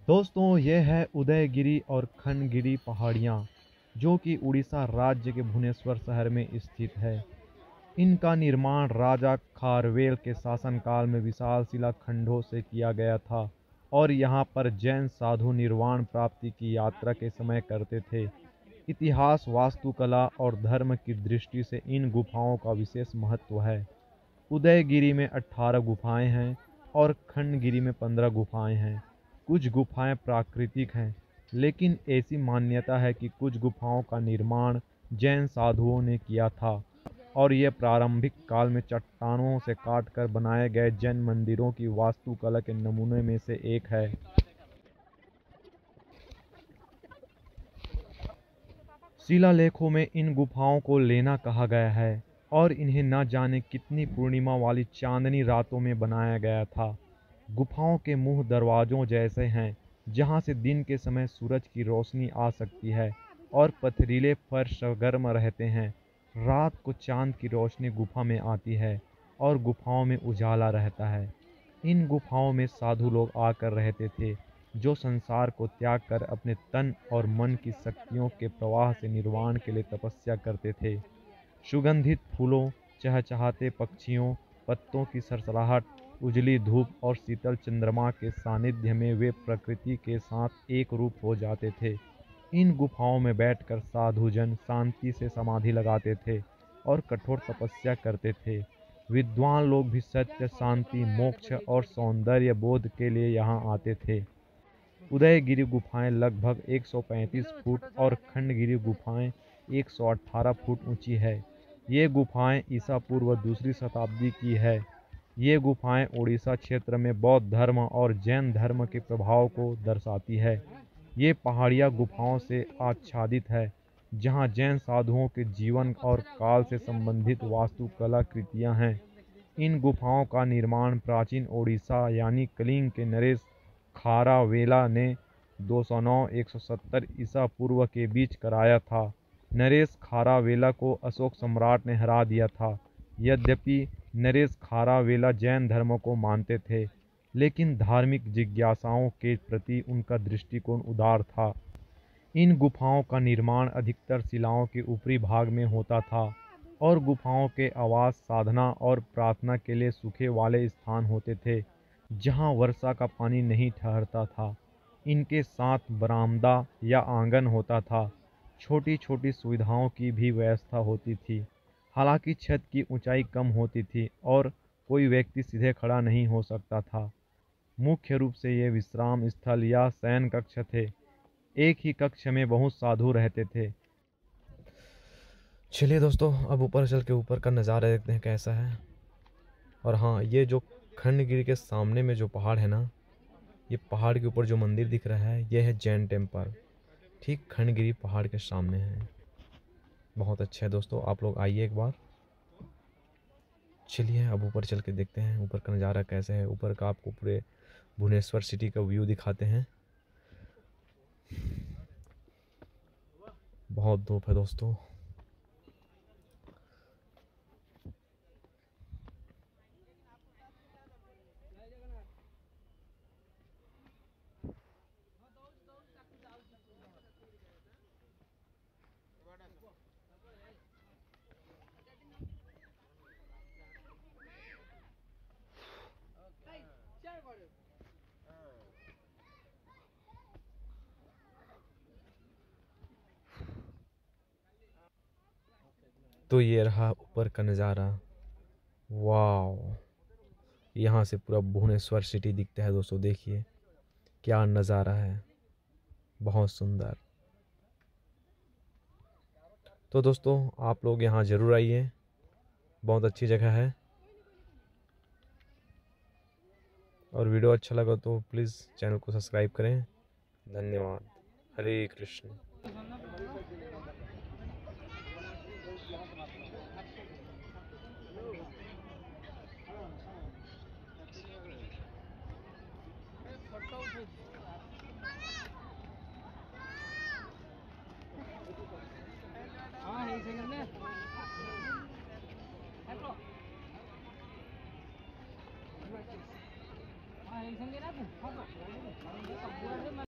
दोस्तों, ये है उदयगिरी और खंडगिरी पहाड़ियाँ, जो कि उड़ीसा राज्य के भुवनेश्वर शहर में स्थित है। इनका निर्माण राजा खारवेल के शासनकाल में विशाल शिलाखंडों से किया गया था और यहाँ पर जैन साधु निर्वाण प्राप्ति की यात्रा के समय करते थे। इतिहास, वास्तुकला और धर्म की दृष्टि से इन गुफाओं का विशेष महत्व है। उदयगिरी में 18 गुफाएं हैं और खंडगिरी में 15 गुफाएं हैं। कुछ गुफाएं प्राकृतिक हैं, लेकिन ऐसी मान्यता है कि कुछ गुफाओं का निर्माण जैन साधुओं ने किया था और ये प्रारंभिक काल में चट्टानों से काटकर बनाए गए जैन मंदिरों की वास्तुकला के नमूने में से एक है। शिलालेखों में इन गुफाओं को लेना कहा गया है और इन्हें न जाने कितनी पूर्णिमा वाली चांदनी रातों में बनाया गया था। गुफाओं के मुंह दरवाजों जैसे हैं, जहां से दिन के समय सूरज की रोशनी आ सकती है और पथरीले फर्श गर्म रहते हैं। रात को चांद की रोशनी गुफा में आती है और गुफाओं में उजाला रहता है। इन गुफाओं में साधु लोग आकर रहते थे, जो संसार को त्याग कर अपने तन और मन की शक्तियों के प्रवाह से निर्वाण के लिए तपस्या करते थे। सुगंधित फूलों, चहचहाते पक्षियों, पत्तों की सरसराहट, उजली धूप और शीतल चंद्रमा के सानिध्य में वे प्रकृति के साथ एक रूप हो जाते थे। इन गुफाओं में बैठकर साधुजन शांति से समाधि लगाते थे और कठोर तपस्या करते थे। विद्वान लोग भी सत्य, शांति, मोक्ष और सौंदर्य बोध के लिए यहाँ आते थे। उदयगिरी गुफाएं लगभग 135 फुट और खंडगिरी गुफाएं 118 फुट ऊंची है। ये गुफाएं ईसा पूर्व दूसरी शताब्दी की है। ये गुफाएं उड़ीसा क्षेत्र में बौद्ध धर्म और जैन धर्म के प्रभाव को दर्शाती है। ये पहाड़ियाँ गुफाओं से आच्छादित है, जहाँ जैन साधुओं के जीवन और काल से संबंधित वास्तुकला कृतियाँ हैं। इन गुफाओं का निर्माण प्राचीन ओडिशा यानी कलिंग के नरेश खारावेला ने 209-170 ईसा पूर्व के बीच कराया था। नरेश खारावेला को अशोक सम्राट ने हरा दिया था। यद्यपि नरेश खारावेला जैन धर्म को मानते थे, लेकिन धार्मिक जिज्ञासाओं के प्रति उनका दृष्टिकोण उदार था। इन गुफाओं का निर्माण अधिकतर शिलाओं के ऊपरी भाग में होता था और गुफाओं के आवास, साधना और प्रार्थना के लिए सूखे वाले स्थान होते थे, जहां वर्षा का पानी नहीं ठहरता था। इनके साथ बरामदा या आंगन होता था। छोटी छोटी सुविधाओं की भी व्यवस्था होती थी। हालांकि छत की ऊंचाई कम होती थी और कोई व्यक्ति सीधे खड़ा नहीं हो सकता था। मुख्य रूप से ये विश्राम स्थल या शयन कक्ष थे। एक ही कक्ष में बहुत साधु रहते थे। चलिए दोस्तों, अब ऊपर चल के ऊपर का नज़ारा देखते हैं कैसा है। और हाँ, ये जो खंडगिरी के सामने में जो पहाड़ है ना, ये पहाड़ के ऊपर जो मंदिर दिख रहा है, ये है जैन टेम्पल। ठीक खंडगिरी पहाड़ के सामने है। बहुत अच्छा है दोस्तों, आप लोग आइए एक बार। चलिए अब ऊपर चल के देखते हैं ऊपर का नज़ारा कैसे है। ऊपर का आपको पूरे भुवनेश्वर सिटी का व्यू दिखाते हैं। बहुत धूप है दोस्तों। तो ये रहा ऊपर का नज़ारा। वाह, यहाँ से पूरा भुवनेश्वर सिटी दिखता है दोस्तों। देखिए क्या नज़ारा है, बहुत सुंदर। तो दोस्तों आप लोग यहाँ ज़रूर आइए, बहुत अच्छी जगह है। और वीडियो अच्छा लगा तो प्लीज़ चैनल को सब्सक्राइब करें। धन्यवाद। हरे कृष्ण।